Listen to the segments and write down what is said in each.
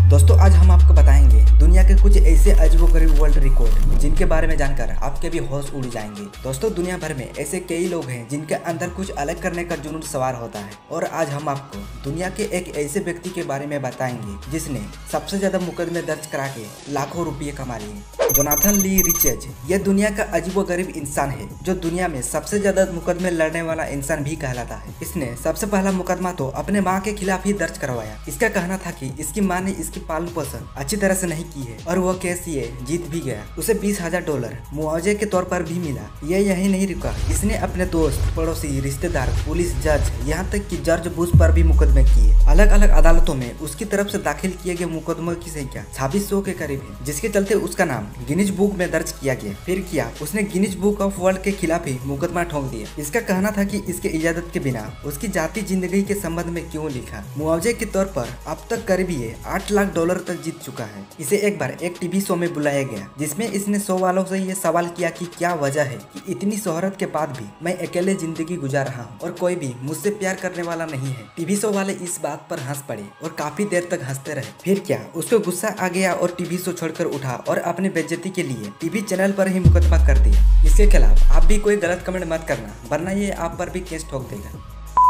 दोस्तों आज हम आपको बताएंगे दुनिया के कुछ ऐसे अजीबोगरीब वर्ल्ड रिकॉर्ड जिनके बारे में जानकर आपके भी होश उड़ जाएंगे। दोस्तों दुनिया भर में ऐसे कई लोग हैं जिनके अंदर कुछ अलग करने का जुनून सवार होता है और आज हम आपको दुनिया के एक ऐसे व्यक्ति के बारे में बताएंगे जिसने सबसे ज्यादा मुकदमे दर्ज करा के लाखों रुपये कमा लिए। जोनाथन ली रिचेज यह दुनिया का अजीबोगरीब इंसान है जो दुनिया में सबसे ज्यादा मुकदमे लड़ने वाला इंसान भी कहलाता है। इसने सबसे पहला मुकदमा तो अपने माँ के खिलाफ ही दर्ज करवाया। इसका कहना था कि इसकी माँ ने इसकी पालन पोषण अच्छी तरह से नहीं की है और वो केस ये जीत भी गया। उसे $20,000 मुआवजे के तौर पर भी मिला। ये यही नहीं रुका, इसने अपने दोस्त, पड़ोसी, रिश्तेदार, पुलिस, जज, यहाँ तक कि जॉर्ज बुश पर भी मुकदमे किए। अलग अलग अदालतों में उसकी तरफ से दाखिल किए गए मुकदमों की संख्या 2600 के करीब है, जिसके चलते उसका नाम गिनीज बुक में दर्ज किया गया। फिर किया उसने गिनीज बुक ऑफ वर्ल्ड के खिलाफ ही मुकदमा ठोक दिया। इसका कहना था कि इसके इजाजत के बिना उसकी जाति जिंदगी के संबंध में क्यों लिखा। मुआवजे के तौर पर अब तक करीब ये $8 लाख तक जीत चुका है। इसे एक बार एक टीवी शो में बुलाया गया जिसमें इसने शो वालों से ये सवाल किया कि क्या वजह है कि इतनी शोहरत के बाद भी मैं अकेले जिंदगी गुजार रहा हूँ और कोई भी मुझसे प्यार करने वाला नहीं है। टीवी शो वाले इस बात पर हंस पड़े और काफी देर तक हंसते रहे। फिर क्या उसको गुस्सा आ गया और टीवी शो छोड़कर उठा और अपनी बेइज्जती के लिए टीवी चैनल पर ही मुकदमा कर दिया। इसके खिलाफ आप भी कोई गलत कमेंट मत करना वरना ये आप पर भी केस ठोक देगा।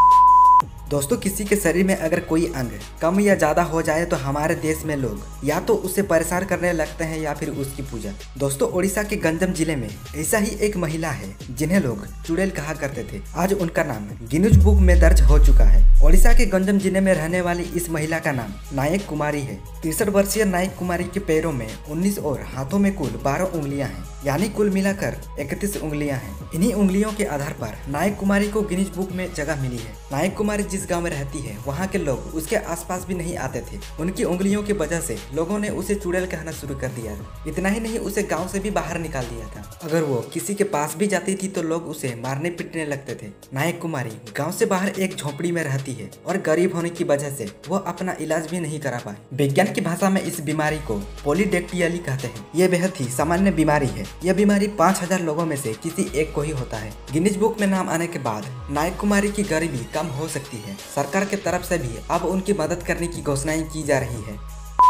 दोस्तों किसी के शरीर में अगर कोई अंग कम या ज्यादा हो जाए तो हमारे देश में लोग या तो उसे परेशान करने लगते हैं या फिर उसकी पूजा। दोस्तों ओडिशा के गंजम जिले में ऐसा ही एक महिला है जिन्हें लोग चुड़ैल कहा करते थे। आज उनका नाम गिनीज बुक में दर्ज हो चुका है। ओडिशा के गंजम जिले में रहने वाली इस महिला का नाम नायक कुमारी है। 63 वर्षीय नायक कुमारी के पैरों में 19 और हाथों में कुल 12 उंगलियां हैं, यानी कुल मिलाकर 31 उंगलियां हैं। इन्हीं उंगलियों के आधार पर नायक कुमारी को गिनीज बुक में जगह मिली है। नायक कुमारी जिस गांव में रहती है वहां के लोग उसके आसपास भी नहीं आते थे। उनकी उंगलियों की वजह से लोगों ने उसे चुड़ैल कहना शुरू कर दिया। इतना ही नहीं, उसे गांव से भी बाहर निकाल दिया था। अगर वो किसी के पास भी जाती थी तो लोग उसे मारने पीटने लगते थे। नायक कुमारी गांव से बाहर एक झोपड़ी में रहती है और गरीब होने की वजह से वो अपना इलाज भी नहीं करा पाए। विज्ञान की भाषा में इस बीमारी को पॉलीडेक्टियली कहते हैं। ये बेहद ही सामान्य बीमारी है। यह बीमारी 5000 लोगों में से किसी एक को ही होता है। गिनीज बुक में नाम आने के बाद नायक कुमारी की गरीबी कम हो सकती है। सरकार के तरफ से भी अब उनकी मदद करने की घोषणाएं की जा रही है।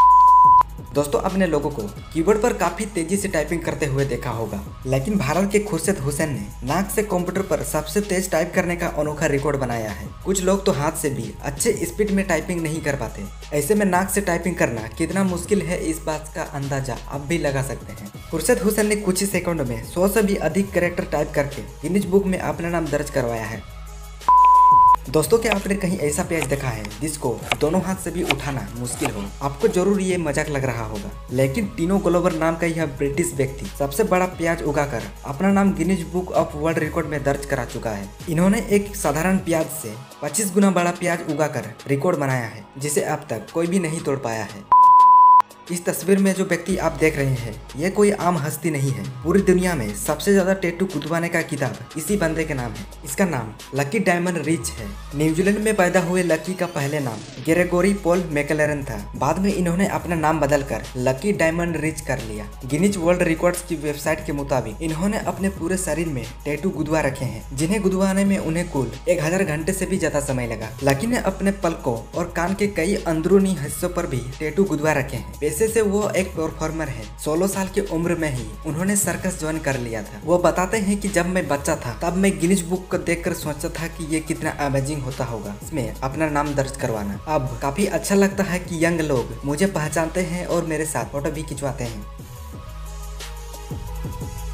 दोस्तों अपने लोगों को कीबोर्ड पर काफी तेजी से टाइपिंग करते हुए देखा होगा, लेकिन भारत के खुर्शीद हुसैन ने नाक से कंप्यूटर पर सबसे तेज टाइप करने का अनोखा रिकॉर्ड बनाया है। कुछ लोग तो हाथ से भी अच्छे स्पीड में टाइपिंग नहीं कर पाते। ऐसे में नाक से टाइपिंग करना कितना मुश्किल है इस बात का अंदाजा आप भी लगा सकते हैं। खुर्शीद हुसैन ने कुछ ही सेकंडों में 100 से भी अधिक कैरेक्टर टाइप करके गिनीज बुक में अपना नाम दर्ज करवाया है। दोस्तों क्या आपने कहीं ऐसा प्याज देखा है जिसको दोनों हाथ से भी उठाना मुश्किल हो? आपको जरूर ये मजाक लग रहा होगा, लेकिन टीनो ग्लोवर नाम का यह ब्रिटिश व्यक्ति सबसे बड़ा प्याज उगाकर अपना नाम Guinness book of world record में दर्ज करा चुका है। इन्होंने एक साधारण प्याज से 25 गुना बड़ा प्याज उगाकर रिकॉर्ड बनाया है जिसे अब तक कोई भी नहीं तोड़ पाया है। इस तस्वीर में जो व्यक्ति आप देख रहे हैं ये कोई आम हस्ती नहीं है। पूरी दुनिया में सबसे ज्यादा टैटू गुदवाने का किताब इसी बंदे के नाम है। इसका नाम लकी डायमंड रिच है। न्यूजीलैंड में पैदा हुए लकी का पहले नाम ग्रेगोरी पॉल मैकलेरन था। बाद में इन्होंने अपना नाम बदलकर लकी डायमंड रिच कर लिया। गिनीज वर्ल्ड रिकॉर्ड्स की वेबसाइट के मुताबिक इन्होंने अपने पूरे शरीर में टैटू गुदवा रखे हैं, जिन्हें गुदवाने में उन्हें कुल 1000 घंटे से भी ज्यादा समय लगा। लकी ने अपने पलकों और कान के कई अंदरूनी हिस्सों पर भी टैटू गुदवा रखे हैं। से वो एक परफॉर्मर है। 16 साल की उम्र में ही उन्होंने सर्कस ज्वाइन कर लिया था। वो बताते हैं कि जब मैं बच्चा था तब मैं गिनीज बुक को देखकर सोचता था कि ये कितना अमेजिंग होता होगा इसमें अपना नाम दर्ज करवाना। अब काफी अच्छा लगता है कि यंग लोग मुझे पहचानते हैं और मेरे साथ फोटो भी खिंचवाते हैं।